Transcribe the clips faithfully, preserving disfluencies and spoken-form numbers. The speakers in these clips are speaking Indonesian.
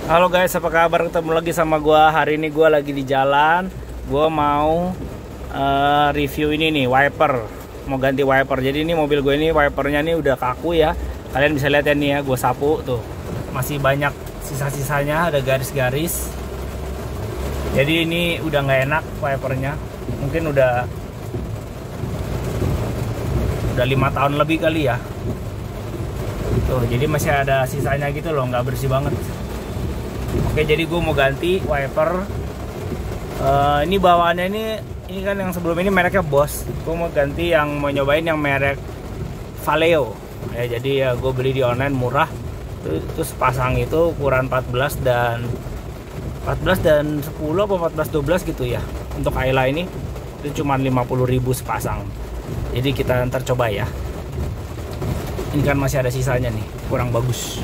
Halo guys, apa kabar? Ketemu lagi sama gua. Hari ini gua lagi di jalan. Gua mau uh, review ini nih, wiper. Mau ganti wiper. Jadi ini mobil gue ini wipernya nih udah kaku ya. Kalian bisa lihat ya nih ya, gue sapu tuh. Masih banyak sisa-sisanya, ada garis-garis. Jadi ini udah nggak enak wipernya. Mungkin udah udah lima tahun lebih kali ya. Tuh, jadi masih ada sisanya gitu loh, nggak bersih banget. Oke, jadi gue mau ganti wiper. Uh, ini bawaannya ini, ini kan yang sebelum ini mereknya Bosch. Gue mau ganti yang mau nyobain yang merek Valeo. Ya, jadi ya gue beli di online murah. Terus pasang itu ukuran empat belas dan empat belas dan sepuluh atau empat belas dua belas gitu ya. Untuk Ayla ini itu cuma lima puluh ribu sepasang. Jadi kita ntar coba ya. Ini kan masih ada sisanya nih, kurang bagus.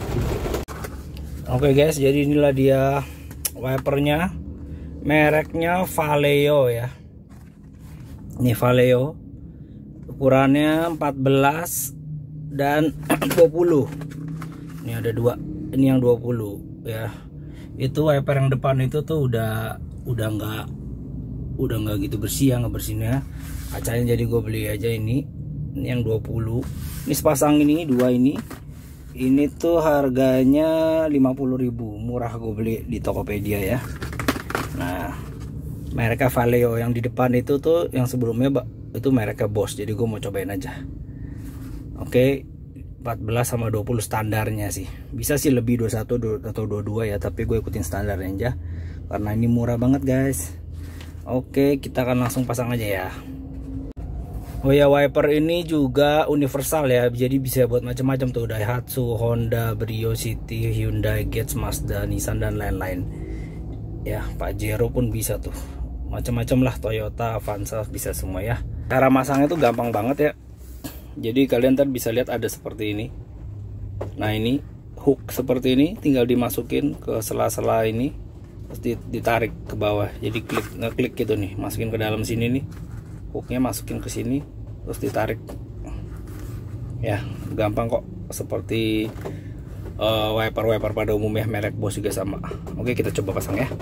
Oke guys, jadi inilah dia wipernya, mereknya Valeo ya. Ini Valeo, ukurannya empat belas dan dua puluh. Ini ada dua, ini yang dua puluh ya. Itu wiper yang depan itu tuh udah udah nggak udah nggak gitu bersih ya, nggak bersihnya. Kacanya jadi gue beli aja ini, ini yang dua puluh. Ini sepasang ini, dua ini. Ini tuh harganya lima puluh ribu, murah gue beli di Tokopedia ya. Nah, mereknya Valeo yang di depan itu tuh yang sebelumnya itu mereknya Bosch. Jadi gue mau cobain aja. Oke, empat belas sama dua puluh standarnya sih. Bisa sih lebih dua puluh satu atau dua puluh dua ya, tapi gue ikutin standarnya aja karena ini murah banget guys. Oke, kita akan langsung pasang aja ya. Oh ya, wiper ini juga universal ya, jadi bisa buat macam-macam tuh, Daihatsu, Honda, Brio, City, Hyundai, Getz, Mazda, Nissan dan lain-lain. Ya, Pajero pun bisa tuh, macam-macam lah, Toyota, Avanza bisa semua ya. Cara masangnya tuh gampang banget ya. Jadi kalian ntar bisa lihat ada seperti ini. Nah ini hook seperti ini, tinggal dimasukin ke sela-sela ini, terus ditarik ke bawah. Jadi klik ngeklik gitu nih, masukin ke dalam sini nih. Hooknya masukin ke sini terus ditarik ya, gampang kok, seperti uh, wiper-wiper pada umumnya merek Bosch juga sama. Oke, kita coba pasang ya.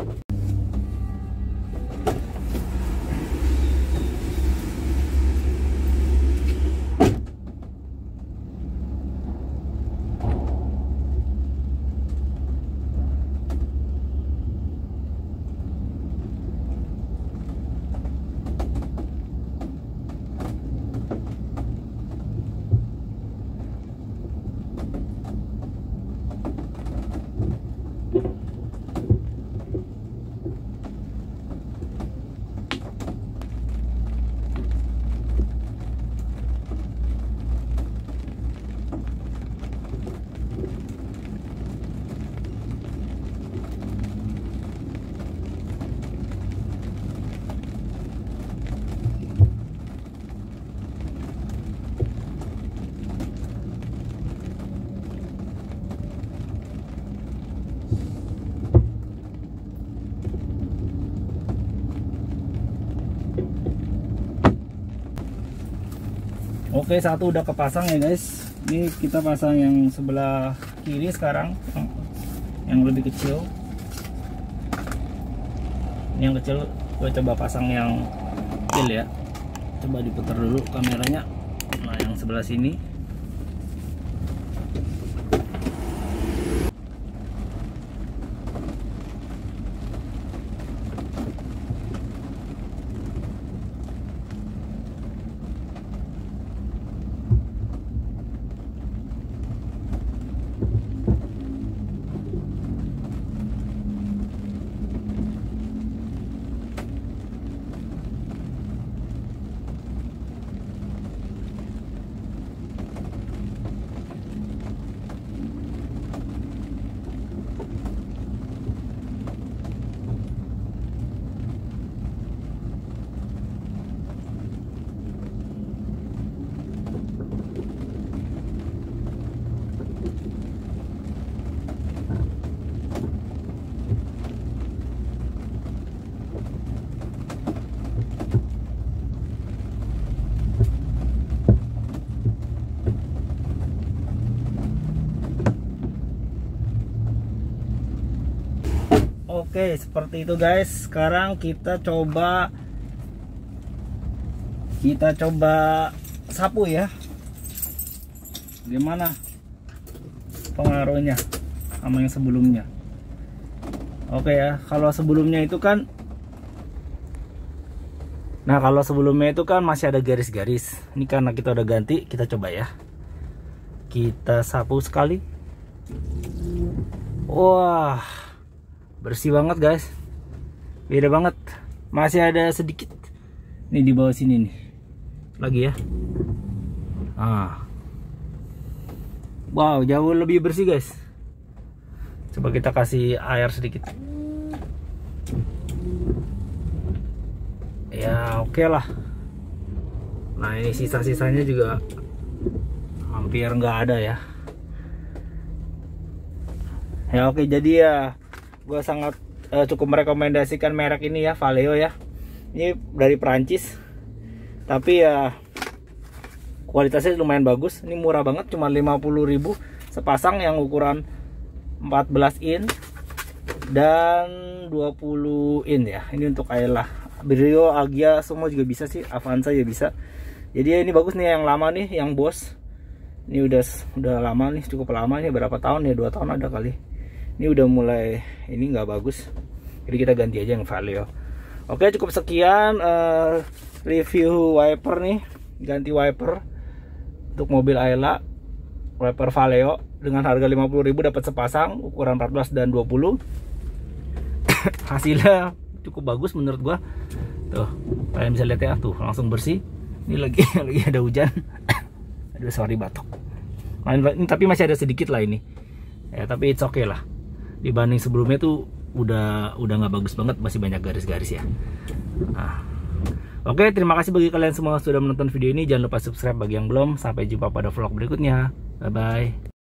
Oke, satu udah kepasang ya guys. Ini kita pasang yang sebelah kiri sekarang, yang lebih kecil. Ini yang kecil, gue coba pasang yang kecil ya. Coba diputar dulu kameranya. Nah, yang sebelah sini. Oke, seperti itu guys. Sekarang kita coba kita coba sapu ya. Gimana pengaruhnya sama yang sebelumnya? Oke ya, kalau sebelumnya itu kan Nah, kalau sebelumnya itu kan masih ada garis-garis. Ini karena kita udah ganti, kita coba ya. Kita sapu sekali. Wah, bersih banget guys. Beda banget. Masih ada sedikit nih di bawah sini nih. Lagi ya. Ah. Wow, jauh lebih bersih guys. Coba kita kasih air sedikit. Ya oke okay lah. Nah ini sisa-sisanya juga hampir nggak ada ya. Ya oke okay, jadi ya gue sangat uh, cukup merekomendasikan merek ini ya, Vallejo ya. Ini dari Perancis, tapi ya kualitasnya lumayan bagus. Ini murah banget, cuma lima puluh ribu sepasang yang ukuran empat belas in dan dua puluh in ya. Ini untuk Ayla, Brio, Agia semua juga bisa sih, Avanza juga bisa. Jadi ya ini bagus nih yang lama nih, yang Bos. Ini udah udah lama nih, cukup lama nih, berapa tahun ya, dua tahun ada kali. Ini udah mulai ini nggak bagus. Jadi kita ganti aja yang Vallejo. Oke, cukup sekian uh, review wiper nih, ganti wiper untuk mobil Ayla, wiper Vallejo dengan harga lima puluh ribu dapat sepasang ukuran empat belas dan dua puluh. Hasilnya cukup bagus menurut gua. Tuh, kalian bisa lihat ya, tuh langsung bersih. Ini lagi lagi ada hujan. Aduh, sorry batuk. Nah, ini tapi masih ada sedikit lah ini. Ya, tapi it's okay lah. Dibanding sebelumnya tuh udah udah nggak bagus banget, masih banyak garis-garis ya. Nah. Oke, terima kasih bagi kalian semua sudah menonton video ini. Jangan lupa subscribe bagi yang belum. Sampai jumpa pada vlog berikutnya. Bye bye.